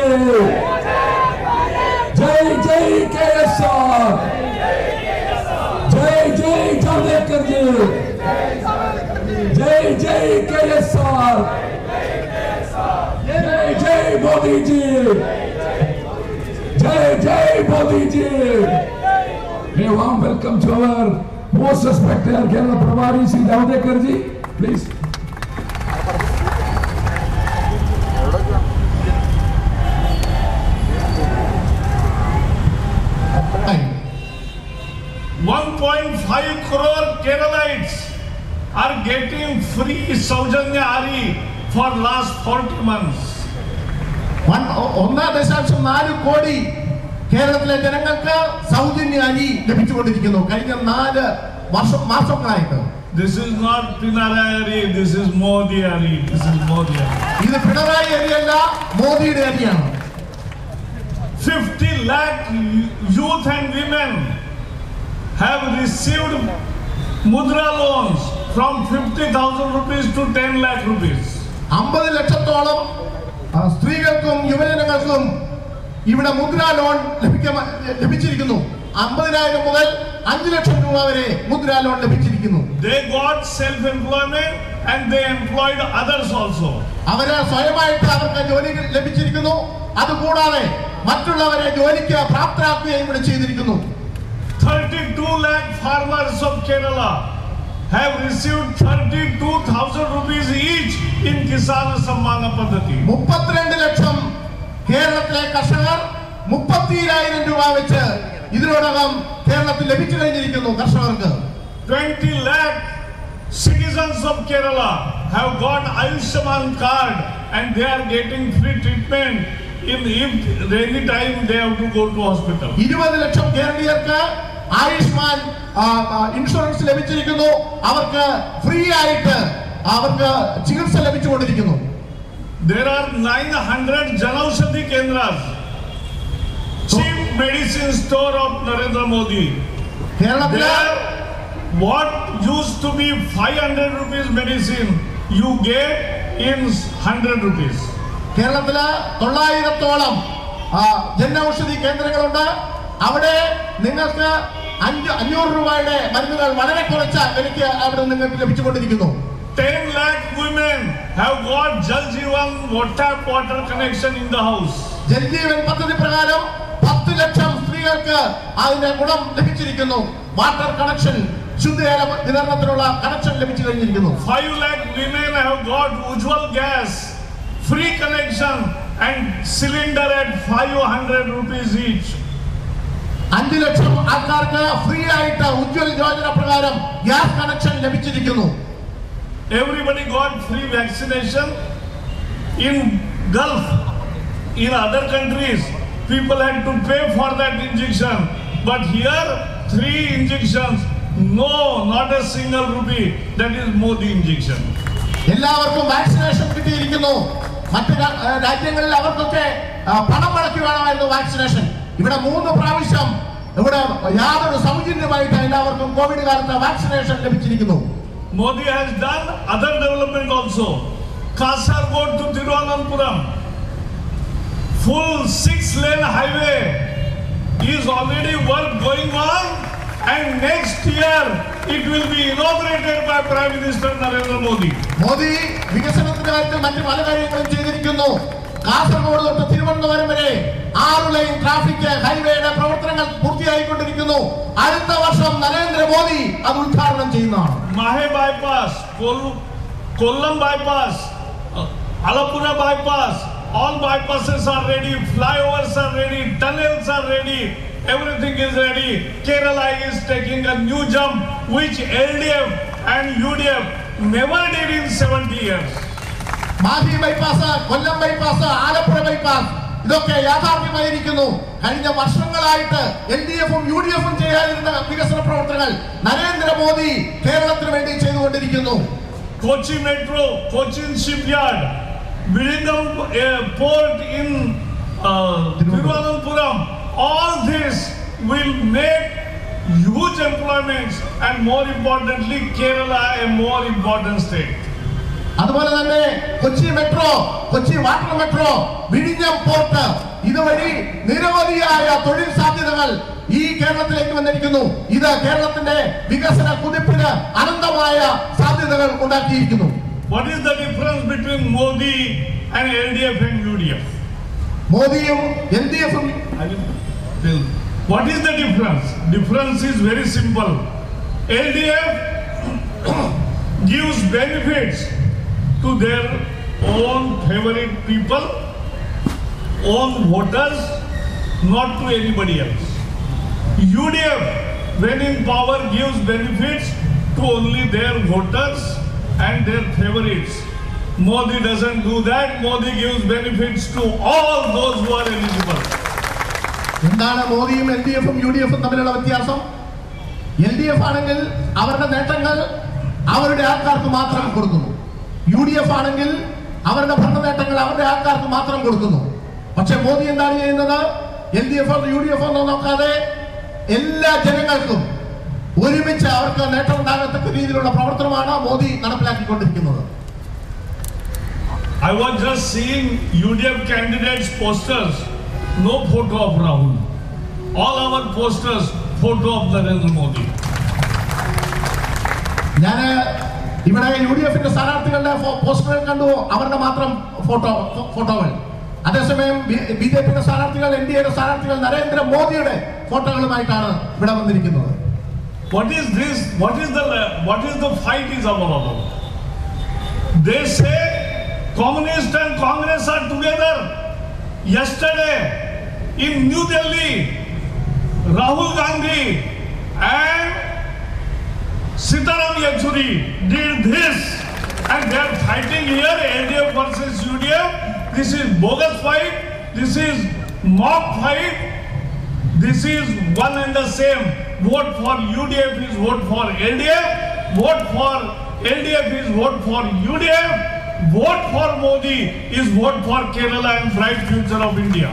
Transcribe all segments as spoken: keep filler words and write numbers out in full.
जय जय केएसआर, जय जय जावड़ेकर जी, जय जय केएसआर, जय जय मोदी जी, जय जय Modi ji. A warm welcome to our most respected Kerala Prabhari Sri Javadekar ji, please. one point five crore Keralites are getting free Saujanya Ari for last forty months. ഒന്നാം ദശാംശം നാല് കോടി കേരളത്തിലെ ജനങ്ങൾക്ക് സൗജന്യ അരി ലഭിച്ചുകൊണ്ടിരിക്കുന്നു കഴിഞ്ഞ നാല് വർഷം മാസങ്ങളായിട്ട്. This is not Pinarayi Ari, this is Modi Ari. This is Modi Ari. ഇത് പിണറായി അരിയല്ല, മോദിയുടെ അരിയാണ്. fifty lakh youth and women have received mudra loans from fifty thousand rupees to ten lakh rupees. അമ്പത് ലക്ഷത്തോളം സ്ത്രീകൾക്കും യുവജനങ്ങൾക്കും ഇവിടെ മുദ്ര ലോൺ ലഭിച്ചിരിക്കുന്നു. അമ്പതിനായിരം മുതൽ അഞ്ചു ലക്ഷം രൂപ വരെ മുദ്ര ലോൺ ലഭിച്ചിരിക്കുന്നു. They got self employment and they employed others also. അവരെ സ്വയമായിട്ട് അവർക്ക് ജോലി ലഭിച്ചിരിക്കുന്നു. അതുകൂടാതെ മറ്റുള്ളവരെ ജോലിക്ക് പ്രാപ്തരാക്കുകയും കൂടെ ചെയ്തിരിക്കുന്നു. thirty-two lakh farmers of Kerala have received thirty-two thousand rupees each in Kisan Sammana Paddhati. മുപ്പത്തിരണ്ട് ലക്ഷം കേരളത്തിലെ കർഷകർ മുപ്പത്തിരായിരം രൂപ വെച്ച് ഇതിനോടകം കേരളത്തിൽ ലഭിച്ചു കഴിഞ്ഞിരിക്കുന്നു കർഷകർക്ക്. twenty lakh citizens of Kerala have got Ayushman card and they are getting free treatment in if any time they have to go to hospital. ഇരുപത് ലക്ഷം കേരളീയർക്ക് ആയുഷ്മാൻ ഇൻഷുറൻസ് ലഭിച്ചിരിക്കുന്നു. അവർക്ക് ഫ്രീ ആയിട്ട് അവർക്ക് ചികിത്സ ലഭിച്ചുകൊണ്ടിരിക്കുന്നു. There are nine hundred Janaushadhi Kendras, chief medicine store of Narendra Modi. There, what used to be five hundred rupees medicine, you get in one hundred rupees. കേരളത്തില് തൊള്ളായിരത്തോളം ജനൌഷധി കേന്ദ്രങ്ങളുണ്ട്. അവിടെ നിങ്ങൾക്ക് അഞ്ച് അഞ്ഞൂറ് രൂപയുടെ മരുന്നുകൾ വളരെ കുറച്ച വിലയ്ക്ക് അവിടെ നിങ്ങൾക്ക് ലഭിച്ചുകൊണ്ടിരിക്കുന്നു. ten lakh women have got Jal Jeevan water water connection in the house. Jal Jeevan പദ്ധതി പ്രകാരം പത്ത് ലക്ഷം സ്ത്രീകൾക്ക് അതിന്റെ ഗുണം ലഭിച്ചിരിക്കുന്നു. വാട്ടർ കണക്ഷൻ, ശുദ്ധജല വിതരണത്തിനുള്ള കണക്ഷൻ ലഭിച്ചു കഴിഞ്ഞിരിക്കുന്നു. five lakh women have got Ujjwal gas free connection and cylinder at five hundred rupees each. അഞ്ചു ലക്ഷം ആൾക്കാർക്ക് ഫ്രീ ആയിട്ട് ഉജ്ജ്വൽ യോജന പ്രകാരം ഗ്യാസ് കണക്ഷൻ ലഭിച്ചിരിക്കുന്നു. Everybody got free vaccination in Gulf. In other countries, people had to pay for that injection. But here, three injections, no, not a single rupee. That is Modi injection. എല്ലാവർക്കും vaccination കിട്ടിയിരിക്കുന്നു. മറ്റു രാജ്യങ്ങളിൽ അവർക്കൊക്കെ പണം മുടക്കി വേണമായിരുന്നു vaccination. ഇവിടെ മൂന്ന് പ്രാവശ്യം ഇവിടെ യാതൊരു സൗജന്യമായിട്ട് എല്ലാവർക്കും കോവിഡ് കാലത്ത് വാക്സിനേഷൻ ലഭിച്ചിരിക്കുന്നു. Modi has done other development also. Kasaragod to Thiruvananthapuram, full six-lane highway is already work going on, and next year it will be inaugurated by Prime Minister Narendra Modi. Modi വികസനത്തിന്റെ കാര്യത്തിൽ മറ്റു പല കാര്യങ്ങളും ചെയ്തിരിക്കുന്നു. കാസർഗോഡ് തൊട്ട് തിരുവനന്തപുരം വരെ ആറ് ലൈൻ ട്രാഫിക് ഹൈവേയുടെ പ്രവർത്തനങ്ങൾ പൂർത്തിയായിക്കൊണ്ടിരിക്കുന്നു. അടുത്ത വർഷം നരേന്ദ്രമോദി അത് ഉദ്ഘാടനം ചെയ്യുന്നതാണ്. Mahe bypass, Kollam bypass, Alapura bypass, all bypasses are ready, flyovers are ready, tunnels are ready, everything is ready. Kerala is taking a new jump which L D F and U D F never did in seventy years. Mahe bypass, Kollam bypass, Alappuzha bypass ഇതൊക്കെ യാഥാർത്ഥ്യമായിരിക്കുന്നു. കഴിഞ്ഞ വർഷങ്ങളായിട്ട് L D എഫും U D എഫും ചെയ്യാതിരുന്ന വികസന പ്രവർത്തനങ്ങൾ നരേന്ദ്രമോദി കേരളത്തിന് വേണ്ടി ചെയ്തുകൊണ്ടിരിക്കുന്നു. Kochi Metro, Cochin Shipyard, Vizhinjam Port in uh, Thiruvananthapuram, all this will make huge employments and more importantly Kerala a more important state. അതുപോലെ തന്നെ Kochi metro, Kochi water metro, വിഴിഞ്ഞം പോർട്ട്, ഇതുവഴി നിരവധിയായ തൊഴിൽ സാധ്യതകൾ ഈ കേരളത്തിലേക്ക് വന്നിരിക്കുന്നു. ഇത് കേരളത്തിന്റെ വികസന കുതിപ്പിന് അനന്തമായ സാധ്യതകൾ ഉണ്ടാക്കിയിരിക്കുന്നു. What is the difference between Modi and L D F and U D F? മോദിയും എൽ ഡി എഫും What is the difference? Difference is very simple. L D F gives benefits to their own favorite people, own voters, not to anybody else. U D F, when in power, gives benefits to only their voters and their favorites. Modi doesn't do that. Modi gives benefits to all those who are eligible. എന്താണ് മോദിയും L D എഫും U D എഫും തമ്മിലുള്ള വ്യത്യാസം? L D F ആണെങ്കിൽ അവരുടെ നേട്ടങ്ങൾ അവരുടെ ആൾക്കാർക്ക് മാത്രം കൊടുക്കുന്നു. യു ഡി എഫ് ആണെങ്കിൽ അവരുടെ ഭരണ നേട്ടങ്ങൾ അവരുടെ ആൾക്കാർക്ക് മാത്രം കൊടുക്കുന്നു. പക്ഷെ മോദി എന്താണ് ചെയ്യുന്നത്? L D F U D F ഒന്നും നോക്കാതെ എല്ലാ ജനങ്ങൾക്കും ഒരുമിച്ച് അവർക്ക് നേട്ടം ഉണ്ടാകത്തക്ക രീതിയിലുള്ള പ്രവർത്തനമാണ് Modi നടപ്പിലാക്കിക്കൊണ്ടിരിക്കുന്നത്. I was just seeing U D F candidates' posters, no photo of Rahul. All our posters, photo of Narendra Modi. ഞാൻ ഇവിടെ യു ഡി എഫിന്റെ സ്ഥാനാർത്ഥികളുടെ പോസ്റ്ററുകൾ കണ്ടു, അവരുടെ മാത്രം ഫോട്ടോ ഫോട്ടോകൾ. അതേസമയം ബി ജെ പിയുടെ സ്ഥാനാർത്ഥികൾ, എൻ ഡി എയുടെ സ്ഥാനാർത്ഥികൾ നരേന്ദ്ര മോദിയുടെ ഫോട്ടോകളുമായിട്ടാണ് ഇവിടെ വന്നിരിക്കുന്നത്. What is this? What is the what is the fight is about? They say Communist and Congress are together. Yesterday in New Delhi, Rahul Gandhi and Sitaram Yechuri did this, and they are fighting here, L D F versus U D F. This is bogus fight. This is mob fight. This is one and the same. Vote for U D F is vote for L D F. Vote for L D F is vote for U D F. Vote for Modi is vote for Kerala and bright future of India.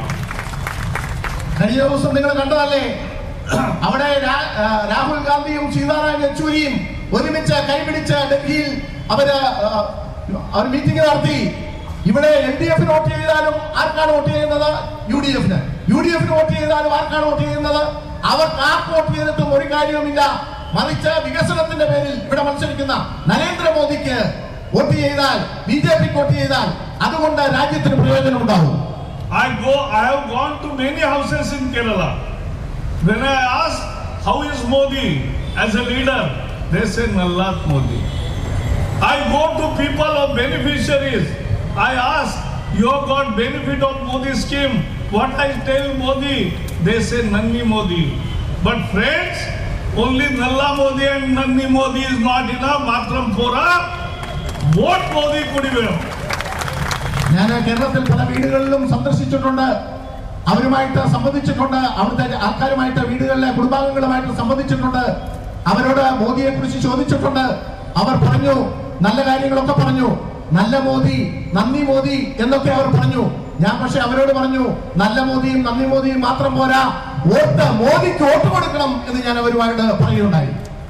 കഴിഞ്ഞ ദിവസം നിങ്ങൾ കണ്ടതല്ലേ, അവിടെ രാഹുൽ ഗാന്ധിയും സീതാറാം യെച്ചൂരിയും ഒരുമിച്ച് കൈപിടിച്ച് ഡൽഹിയിൽ അവര് അവർ മീറ്റിംഗ് നടത്തി. ഇവിടെ എൽ ഡി എഫിന് വോട്ട് ചെയ്താലും ആർക്കാണ് വോട്ട് ചെയ്യുന്നത്? യു ഡി എഫിന്. യു ഡി എഫിന് വോട്ട് ചെയ്താലും ആർക്കാണ് വോട്ട് ചെയ്യുന്നത്? അവർക്ക് ആർക്ക് വോട്ട് ചെയ്തിട്ടും ഒരു കാര്യവുമില്ല. മറിച്ച് വികസനത്തിന്റെ പേരിൽ ഇവിടെ മത്സരിക്കുന്ന നരേന്ദ്രമോദിക്ക് വോട്ട് ചെയ്താൽ, ബി ജെ പിക്ക് വോട്ട് ചെയ്താൽ അതുകൊണ്ട് രാജ്യത്തിന് പ്രയോജനം ഉണ്ടാവും. I go. I have gone to many houses in Kerala. When I ask how is Modi as a leader, they say Nallat Modi. I go to people of beneficiaries. I ask, you have got benefit of Modi scheme. What I tell Modi, they say Nanni Modi. But friends, only Nalla Modi and Nanni Modi is not enough. Matram Pora, vote Modi Kudivem. ഞാൻ കേരളത്തിൽ പല വീടുകളിലും സന്ദർശിച്ചിട്ടുണ്ട്, അവരുമായിട്ട് സംബന്ധിച്ചിട്ടുണ്ട്, അവിടുത്തെ ആൾക്കാരുമായിട്ട് വീടുകളിലെ കുടുംബാംഗങ്ങളുമായിട്ട് സംബന്ധിച്ചിട്ടുണ്ട്. അവരോട് മോദിയെ കുറിച്ച് ചോദിച്ചിട്ടുണ്ട്. അവർ പറഞ്ഞു, നല്ല കാര്യങ്ങളൊക്കെ പറഞ്ഞു, നല്ല മോദി, നന്ദി മോദി എന്നൊക്കെ അവർ പറഞ്ഞു. ഞാൻ പക്ഷെ അവരോട് പറഞ്ഞു, നല്ല മോദിയും നന്ദി മോദിയും മാത്രം പോരാ, വോട്ട് മോദിക്ക് വോട്ട് കൊടുക്കണം എന്ന് ഞാൻ അവരുമായിട്ട് പറയുകയുണ്ടായി.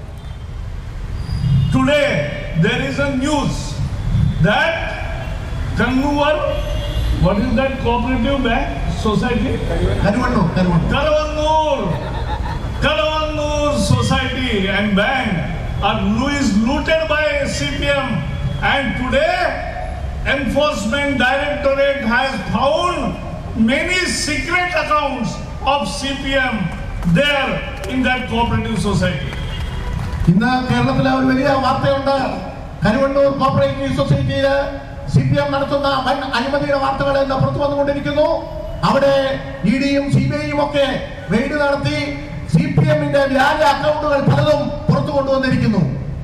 Today there is a news that Kannur, what is that cooperative bank society? Karuvannur, Karuvannur. Karuvannur, Karuvannur society and bank are is looted by C P M, and today Enforcement Directorate has found many secret accounts of C P M there in that cooperative society. ഇന്ന് കേരളത്തിലെ ഒരു വലിയ വാർത്തയുണ്ട്. Karuvannur cooperative സൊസൈറ്റിയിൽ C P M നടത്തുന്ന വൻ അഴിമതിയുടെ വാർത്തകൾ ഇന്ന് പുറത്തു വന്നുകൊണ്ടിരിക്കുന്നു. അവിടെ ഇ ഡിയും സി ബി ഐയും ഒക്കെ റെയ്ഡ് നടത്തി സി പി എമ്മിന്റെ വ്യാജ അക്കൗണ്ടുകൾ പലതും പുറത്തു കൊണ്ടുവന്നിരിക്കുന്നു.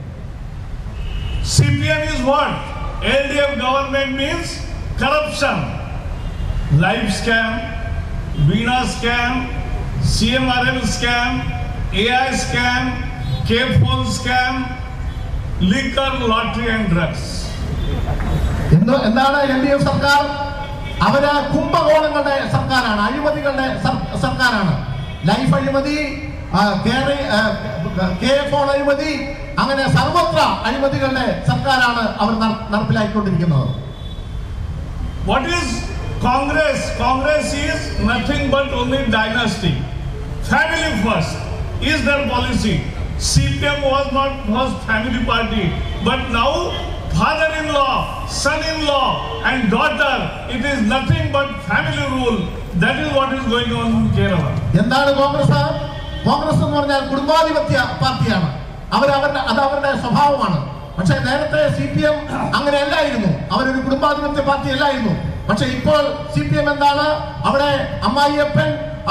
C P M is what? L D F government means corruption. Life scam, Veena scam, C M R L scam, A I scam, K-phone scam, liquor, lottery and drugs. എന്താണ് L D F സർക്കാർ? അവര് കുംഭകോണങ്ങളുടെ സർക്കാരാണ്, അഴിമതികളുടെ സർക്കാരാണ്. Life അഴിമതി, K phone അഴിമതി, അങ്ങനെ സർവത്ര അഴിമതികളുടെ സർക്കാരാണ് അവർ നടപ്പിലാക്കിക്കൊണ്ടിരിക്കുന്നത്. What is Congress? Congress is nothing but only dynasty. Family first is their policy. C P M was not was family party, but now father-in-law, son-in-law and daughter, it is nothing but family rule. That is what is going on in Kerala. എന്താണ് കോൺഗ്രസ്? കോൺഗ്രസ് എന്ന് പറഞ്ഞാൽ കുടുംബാധിപത്യ പാർട്ടിയാണ്. അവർ അവരുടെ അത് അവരുടെ സ്വഭാവമാണ്. പക്ഷേ നേരത്തെ സി പി എം അങ്ങനെ അല്ലായിരുന്നു. അവരൊരു കുടുംബാധിപത്യ പാർട്ടി അല്ലായിരുന്നു. പക്ഷെ ഇപ്പോൾ സി പി എം എന്താണ്? അവിടെ അമ്മായിയപ്പൻ,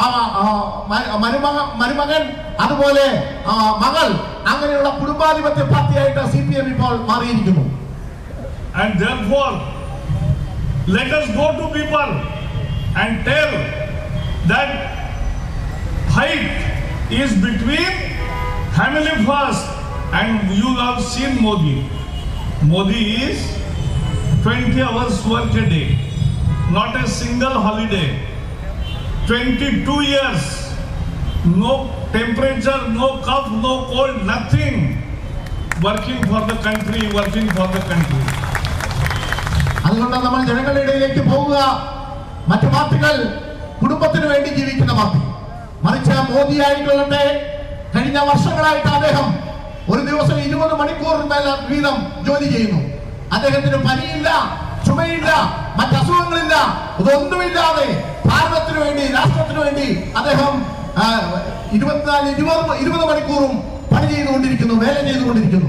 മരുമകൻ, അതുപോലെ മകൾ, അങ്ങനെയുള്ള കുടുംബാധിപത്യ പാർട്ടിയായിട്ട് സി പി എം ഇപ്പോൾ മാറിയിരിക്കുന്നു. And therefore, let us go to people and tell that fight is between family first. And you have seen Modi. Modi is twenty hours work a day, not a single holiday. twenty-two years, no temperature, no cough, no cold, nothing. Working for the country, working for the country. അതുകൊണ്ട് നമ്മൾ ജനങ്ങളുടെ ഇടയിലേക്ക് പോകുക. മറ്റു പാർട്ടികൾ കുടുംബത്തിന് വേണ്ടി ജീവിക്കുന്ന പാർട്ടി. മറിച്ച് മോദി ആയിക്കൊള്ളട്ടെ, കഴിഞ്ഞ വർഷങ്ങളായിട്ട് അദ്ദേഹം ഒരു ദിവസം ഇരുപത് മണിക്കൂറിന് വീതം ജോലി ചെയ്യുന്നു. അദ്ദേഹത്തിന് പനിയില്ല, ചുമയില്ല, മറ്റസുഖങ്ങളില്ല, ഇതൊന്നുമില്ലാതെ ഭാരതത്തിന് വേണ്ടി, രാഷ്ട്രത്തിന് വേണ്ടി അദ്ദേഹം ഇരുപത്തിനാല് ഇരുപത് ഇരുപത് മണിക്കൂറും പണി ചെയ്തുകൊണ്ടിരിക്കുന്നു, വേല ചെയ്തുകൊണ്ടിരിക്കുന്നു.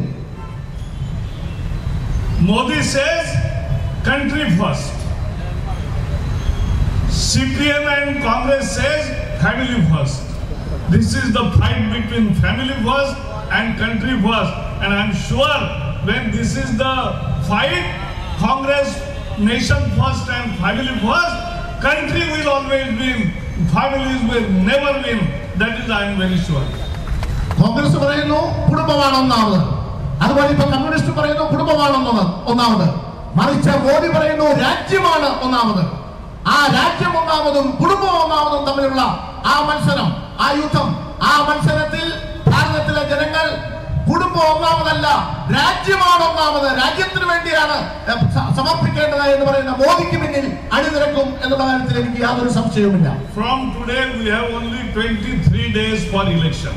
Modi says country first. C P M and Congress says family first. This is the fight between family first and country first. And I am sure when this is the fight, Congress, nation first and family first, country will always win. Families will never win. That is, I am very sure. Congress പറയുന്നു കുടുംബമാണ് ഒന്നാമത്, അതുപോലെ ഇപ്പൊ communist പറയുന്നു കുടുംബമാണ് ഒന്നാമത്. മറിച്ച് മോദി പറയുന്നു രാജ്യമാണ് ഒന്നാമത്. ആ രാജ്യം ഒന്നാമതും കുടുംബം ഒന്നാമതും തമ്മിലുള്ള ആ മത്സരം, ആ യുദ്ധം, ആ മത്സരത്തിൽ ഭാരതത്തിലെ ജനങ്ങൾ കുടുംബം ഒന്നാമതല്ല, രാജ്യമാണ് ഒന്നാമത്, രാജ്യത്തിന് വേണ്ടിയാണ് സമർപ്പിക്കേണ്ടത് എന്ന് പറയുന്ന മോദിക്ക് പിന്നിൽ അണിനിരക്കും എന്നുള്ള കാര്യത്തിൽ എനിക്ക് യാതൊരു സംശയവുമില്ല. From today we have only twenty-three days for election.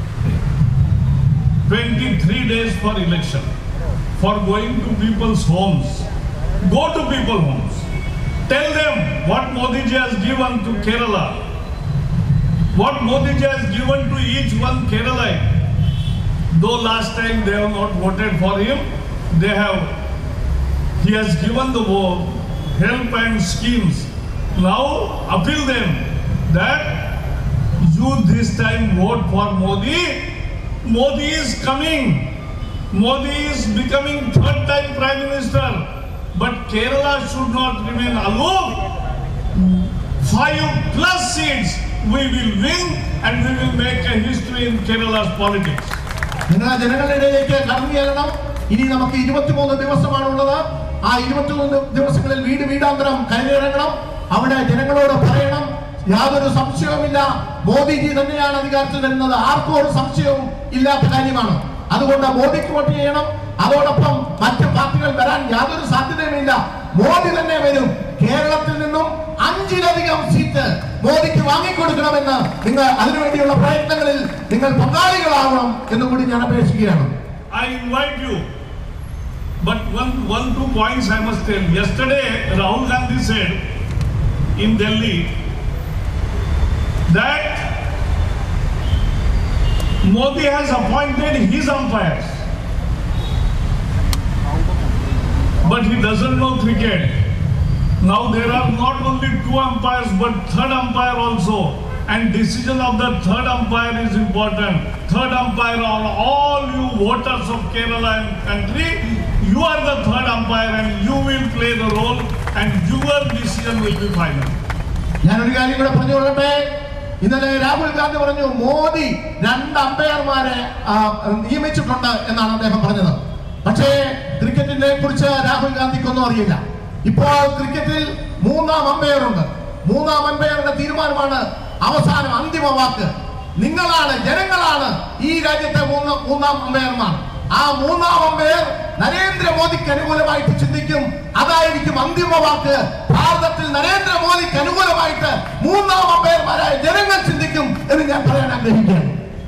twenty-three days for election. For going to people's homes. Go to people's homes. Tell them what Modi ji has given to Kerala. What Modi ji has given to each one Keralite. Though last time they have not voted for him, they have, he has given the help and schemes. Now appeal them that you this time vote for Modi. Modi is coming. Modi is becoming third time Prime Minister. But Kerala should not remain aloof. Five plus seats we will win and we will make a history in Kerala's politics. നിങ്ങളെ ജനങ്ങളുടെ ഇടയിലേക്ക് കടന്നു ചെല്ലണം. ഇനി നമുക്ക് ഇരുപത്തിമൂന്ന് ദിവസമാണുള്ളത്. ആ ഇരുപത്തിമൂന്ന് ദിവസങ്ങളിൽ വീട് വീടാന്തരം കയറിയിറങ്ങണം. അവിടെ ജനങ്ങളോട് പറയണം, യാതൊരു സംശയവുമില്ല, മോദിജി തന്നെയാണ് അധികാരത്തിൽ വരുന്നത്. ആർക്കും ഒരു സംശയവും ഇല്ലാത്ത കാര്യമാണ്. അതുകൊണ്ട് മോദിക്ക് വോട്ട് ചെയ്യണം. അതോടൊപ്പം മറ്റ് പാർട്ടികൾ വരാൻ യാതൊരു സാധ്യതയുമില്ല. മോദി തന്നെ വരും. കേരളത്തിൽ നിന്നും അഞ്ചിലധികം സീറ്റ് മോദിക്ക് വാങ്ങിക്കൊടുക്കണമെന്ന് നിങ്ങൾ അതിനുവേണ്ടിയുള്ള പ്രയത്നങ്ങളിൽ നിങ്ങൾ പങ്കാളികളാവണം എന്ന് കൂടി ഞാൻ അപേക്ഷിക്കുകയാണ്. I invite you, but one, one, two points I must tell. Yesterday, Rahul Gandhi said in Delhi that Modi has appointed his umpires, but he doesn't know cricket. Now there are not only two umpires but third umpire also, and decision of the third umpire is important. Third umpire are all you voters of Kerala and country. You are the third umpire and you will play the role and your decision will be final. ഞാനൊരു കാര്യം കൂടെ പറഞ്ഞു കൊള്ളട്ടെ. ഇന്നലെ രാഹുൽ ഗാന്ധി പറഞ്ഞു മോദി രണ്ട് അമ്പയർമാരെ നിയമിച്ചിട്ടുണ്ട് എന്നാണ് അദ്ദേഹം പറഞ്ഞത്. പക്ഷേ ക്രിക്കറ്റിനെ കുറിച്ച് രാഹുൽ ഗാന്ധിക്കൊന്നും അറിയില്ല. ഇപ്പോൾ ക്രിക്കറ്റിൽ മൂന്നാം അമ്പയറുണ്ട്. മൂന്നാം അമ്പയറുടെ തീരുമാനമാണ് അവസാനം അന്തിമ വാക്ക്. നിങ്ങളാണ്, ജനങ്ങളാണ് ഈ രാജ്യത്തെ മൂന്ന് മൂന്നാം അമ്പയർമാർ. ആ മൂന്നാം അമ്പയർ നരേന്ദ്രമോദിക്ക് അനുകൂലമായിട്ട് ചിന്തിക്കും. അതായിരിക്കും അന്തിമ വാക്ക്. ഭാരതത്തിൽ നരേന്ദ്രമോദിക്ക് അനുകൂലമായിട്ട് മൂന്നാം അമ്പയർമാരായ ജനങ്ങൾ ചിന്തിക്കും എന്ന് ഞാൻ പറയാൻ ആഗ്രഹിക്കുകയാണ്.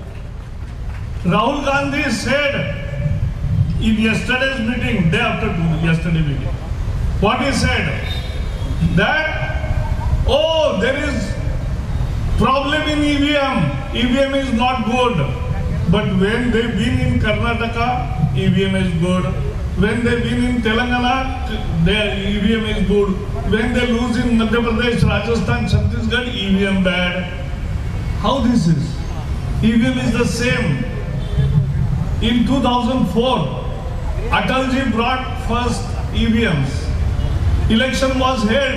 Rahul Gandhi said in yesterday's meeting, day after yesterday meeting, what he said, that oh, there is problem in E V M. E V M is not good. But when they win in Karnataka, E V M is good. When they win in Telangana, their E V M is good. When they lose in Madhya Pradesh, Rajasthan, Chhattisgarh, E V M bad. How this is? E V M is the same. In two thousand four, Atalji brought first E V Ms. Election was held,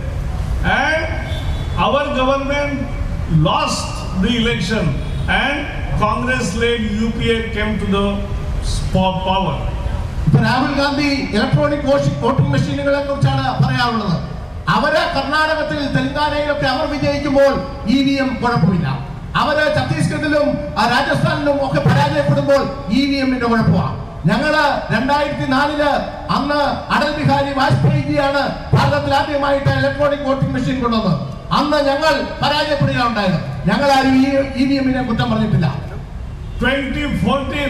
and our government lost the election, and Congress-led U P A came to the power. Rahul Gandhi electronic voting മെഷീനുകളെ കുറിച്ചാണ് പറയാറുള്ളത്. അവര് കർണാടകത്തിൽ, തെലങ്കാനയിലൊക്കെ അവർ വിജയിക്കുമ്പോൾ E V M കുഴപ്പമില്ല. അവര് ഛത്തീസ്ഗഡിലും രാജസ്ഥാനിലും ഒക്കെ പരാജയപ്പെടുമ്പോൾ ഇ വി എമ്മിന്റെ കുഴപ്പമാണ്. ഞങ്ങള് രണ്ടായിരത്തി നാലില് അന്ന് അടൽ ബിഹാരി വാജ്പേയിജിയാണ് ഭാരതത്തിൽ ആദ്യമായിട്ട് ഇലക്ട്രോണിക് വോട്ടിംഗ് മെഷീൻ കൊണ്ടുവന്നത്. അന്ന് ഞങ്ങൾ പരാജയപ്പെടുകയുണ്ടായത്. ഞങ്ങൾ ആരും ഇ വി എമ്മിനെ കുറ്റം പറഞ്ഞിട്ടില്ല. twenty fourteen,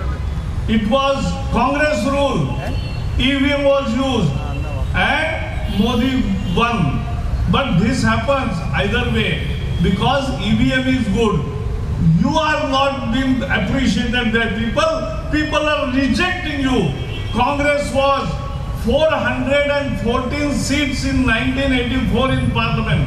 it was Congress rule. E V M was used and Modi won. But this happens either way, because E V M is good. You are not being appreciated by people. People are rejecting you. Congress was four hundred fourteen seats in nineteen eighty-four in Parliament,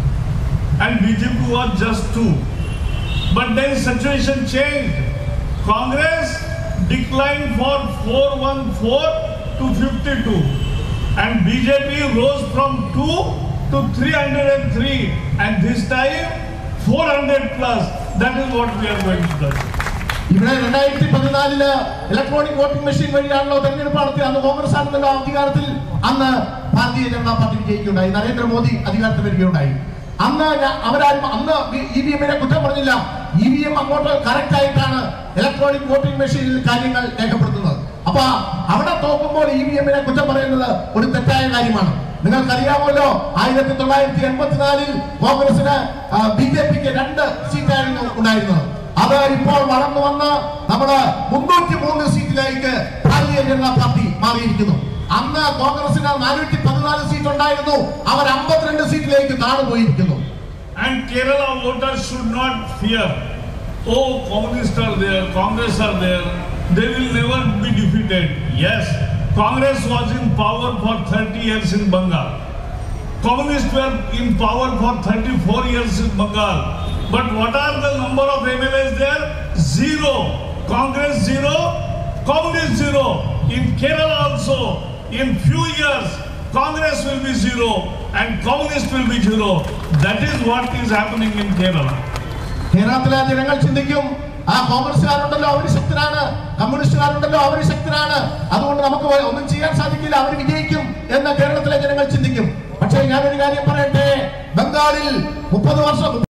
and B J P was just two. But then situation changed. Congress declined for four hundred fourteen to fifty-two, and B J P rose from two to three hundred three, and this time four hundred plus. That is what we are going to do. ഇവിടെ രണ്ടായിരത്തി പതിനാലില് electronic voting machine വഴിയാണല്ലോ തെരഞ്ഞെടുപ്പ് നടത്തിയത്. അന്ന് കോൺഗ്രസ് ആണെന്നല്ലോ അധികാരത്തിൽ. അന്ന് Bharatiya Janata party വിജയിക്കുകയുണ്ടായി, Narendra Modi അധികാരത്തിൽ വരികയുണ്ടായി. അന്ന് അവരാരും അന്ന് ഇ വി എമ്മിനെ കുറ്റം പറഞ്ഞില്ല. ഇ വി എം അങ്ങോട്ട് കറക്റ്റ് ആയിട്ടാണ് ഇലക്ട്രോണിക് വോട്ടിംഗ് മെഷീനിൽ കാര്യങ്ങൾ രേഖപ്പെടുത്തുന്നത്. അപ്പൊ അവിടെ തോക്കുമ്പോൾ ഇ വി എമ്മിനെ കുറ്റം പറയുന്നത് ഒരു തെറ്റായ കാര്യമാണ്. നിങ്ങൾക്കറിയാമല്ലോ, ആയിരത്തി തൊള്ളായിരത്തി എൺപത്തിനാലിൽ കോൺഗ്രസിന് ബി ജെ പിക്ക് രണ്ട് സീറ്റായിരുന്നു ഉണ്ടായിരുന്നത്. അത് ഇപ്പോൾ വളർന്നു വന്ന് നമ്മള് മുന്നൂറ്റി മൂന്ന് സീറ്റിലേക്ക് ഭാരതീയ ജനതാ പാർട്ടി മാറിയിരിക്കുന്നു. അന്ന് കോൺഗ്രസിന് നാനൂറ്റി പതിനാല് സീറ്റ് ഉണ്ടായിരുന്നു, അവർ അമ്പത്തിരണ്ട് സീറ്റിലേക്ക് താണുപോയിരിക്കുന്നു. And Kerala voters should not fear. Oh, communists are there, Congress are there. They will never be defeated. Yes, Congress was in power for thirty years in Bengal. Communists were in power for thirty-four years in Bengal. But what are the number of M L As there? Zero. Congress zero, Communist zero. In Kerala also, in few years, Congress will be zero and Communist will be zero. That is what is happening in Kerala. കേരളത്തിലെ ജനങ്ങൾ ചിന്തിക്കും, ആ കോൺഗ്രസ്സുകാരുണ്ടല്ലോ അവർ ശക്തരാണ്, കമ്മ്യൂണിസ്റ്റുകാരുണ്ടല്ലോ അവർ ശക്തരാണ്, അതുകൊണ്ട് നമുക്ക് ഒന്നും ചെയ്യാൻ സാധിക്കില്ല, അവർ വിജയിക്കും എന്ന് കേരളത്തിലെ ജനങ്ങൾ ചിന്തിക്കും. പക്ഷേ ഞാനൊരു കാര്യം പറയട്ടെ, ബംഗാളിൽ മുപ്പത് വർഷം